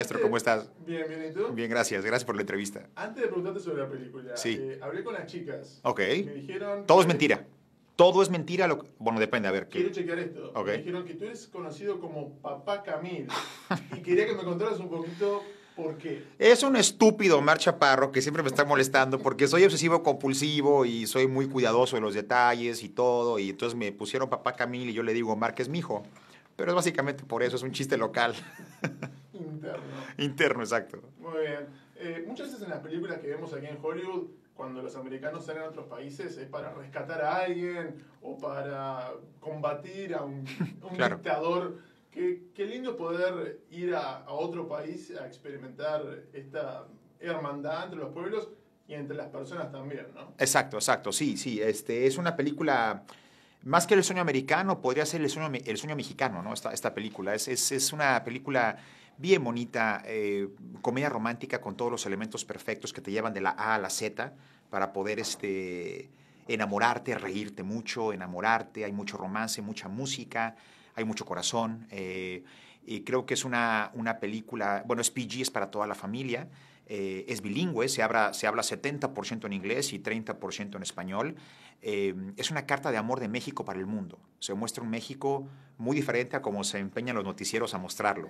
Maestro, ¿cómo estás? Bien, bien, ¿y tú? Bien, gracias. Gracias por la entrevista. Antes de preguntarte sobre la película, Sí. Hablé con las chicas. Ok. Me dijeron Todo es que... mentira. Todo es mentira. Bueno, depende, a ver. Quiero chequear esto. Ok. Me dijeron que tú eres conocido como Papá Camil. Y quería que me contaras un poquito por qué. Es un estúpido Omar Chaparro que siempre me está molestando porque soy obsesivo compulsivo y soy muy cuidadoso de los detalles y todo. Y entonces me pusieron Papá Camil y yo le digo Omar, que es mi hijo. Pero es básicamente por eso, es un chiste local. Interno. Interno, exacto. Muy bien. Muchas veces en las películas que vemos aquí en Hollywood, cuando los americanos salen a otros países, es para rescatar a alguien o para combatir a un Claro. dictador. Qué lindo poder ir a otro país a experimentar esta hermandad entre los pueblos y entre las personas también, ¿no? Exacto, exacto. Sí, sí. Es una película. Más que el sueño americano, podría ser el sueño mexicano, ¿no? Esta película. Es una película bien bonita, comedia romántica con todos los elementos perfectos que te llevan de la A a la Z para poder enamorarte, reírte mucho, enamorarte. Hay mucho romance, mucha música, hay mucho corazón. Y creo que es una película, bueno, es PG, es para toda la familia. Es bilingüe, se habla 70% en inglés y 30% en español. Es una carta de amor de México para el mundo. Se muestra un México muy diferente a como se empeñan los noticieros a mostrarlo.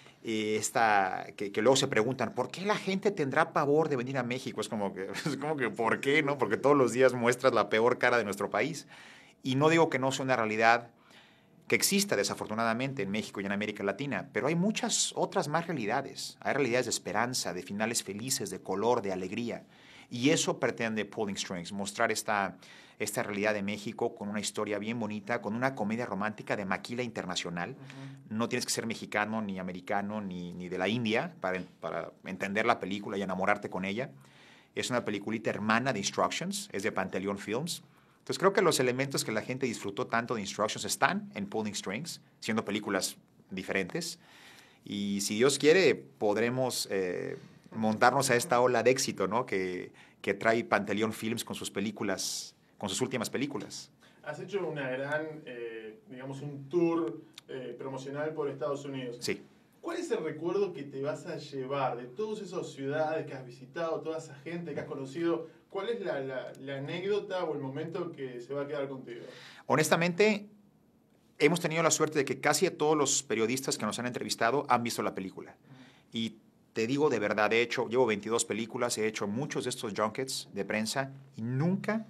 Que luego se preguntan, ¿por qué la gente tendrá pavor de venir a México? Es como que ¿por qué? ¿No? Porque todos los días muestras la peor cara de nuestro país. Y no digo que no sea una realidad que exista desafortunadamente en México y en América Latina, pero hay muchas otras más realidades. Hay realidades de esperanza, de finales felices, de color, de alegría. Y eso pretende Pulling Strings, mostrar esta realidad de México con una historia bien bonita, con una comedia romántica de maquila internacional. No tienes que ser mexicano, ni americano, ni de la India para entender la película y enamorarte con ella. Es una peliculita hermana de Instructions, es de Panteleón Films. Entonces creo que los elementos que la gente disfrutó tanto de Instructions están en Pulling Strings, siendo películas diferentes. Y si Dios quiere, podremos montarnos a esta ola de éxito, ¿no? Que trae Panteleón Films con sus películas, con sus últimas películas. Has hecho una gran, digamos, un tour promocional por Estados Unidos. Sí. ¿Cuál es el recuerdo que te vas a llevar de todas esas ciudades que has visitado, toda esa gente que has conocido? ¿Cuál es la anécdota o el momento que se va a quedar contigo? Honestamente, hemos tenido la suerte de que casi todos los periodistas que nos han entrevistado han visto la película. Y te digo de verdad, de hecho, llevo 22 películas, he hecho muchos de estos junkets de prensa y nunca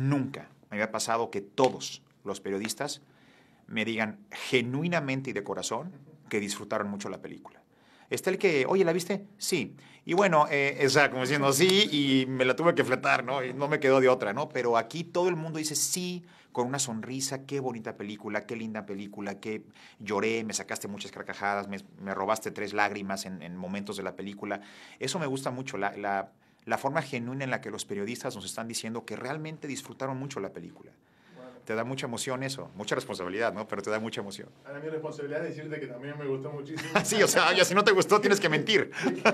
me había pasado que todos los periodistas me digan genuinamente y de corazón que disfrutaron mucho la película. Está el que, oye, ¿la viste? Sí. Y bueno, como diciendo sí, y me la tuve que fletar, ¿no? Y no me quedó de otra, ¿no? Pero aquí todo el mundo dice sí, con una sonrisa, qué bonita película, qué linda película, que lloré, me sacaste muchas carcajadas, me robaste 3 lágrimas en momentos de la película. Eso me gusta mucho, la forma genuina en la que los periodistas nos están diciendo que realmente disfrutaron mucho la película. Te da mucha emoción eso, mucha responsabilidad, ¿no? Pero te da mucha emoción. Ahora mi responsabilidad es decirte que también me gustó muchísimo. Sí, o sea, ya si no te gustó tienes que mentir.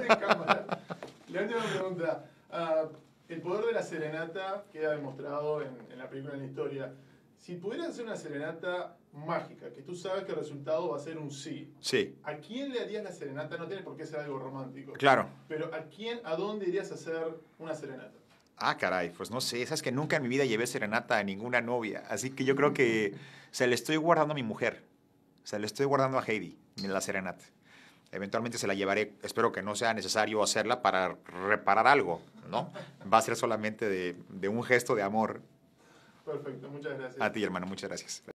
La última pregunta. El poder de la serenata queda demostrado en la película, en la historia. Si pudieras hacer una serenata mágica, que tú sabes que el resultado va a ser un sí. Sí. ¿A quién le harías la serenata? No tiene por qué ser algo romántico. Claro. Pero ¿a dónde irías a hacer una serenata? Ah, caray, pues no sé, sabes que nunca en mi vida llevé serenata a ninguna novia, así que yo creo que se le estoy guardando a mi mujer, se le estoy guardando a Heidi, la serenata. Eventualmente se la llevaré, espero que no sea necesario hacerla para reparar algo, ¿no? Va a ser solamente de un gesto de amor. Perfecto, muchas gracias. A ti, hermano, muchas gracias.